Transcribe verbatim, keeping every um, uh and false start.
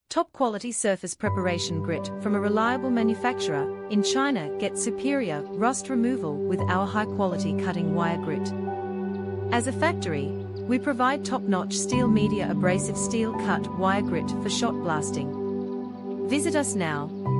Top quality surface preparation grit from a reliable manufacturer in China gets superior rust removal with our high-quality cutting wire grit. As a factory, we provide top-notch steel media abrasive steel cut wire grit for shot blasting. Visit us now.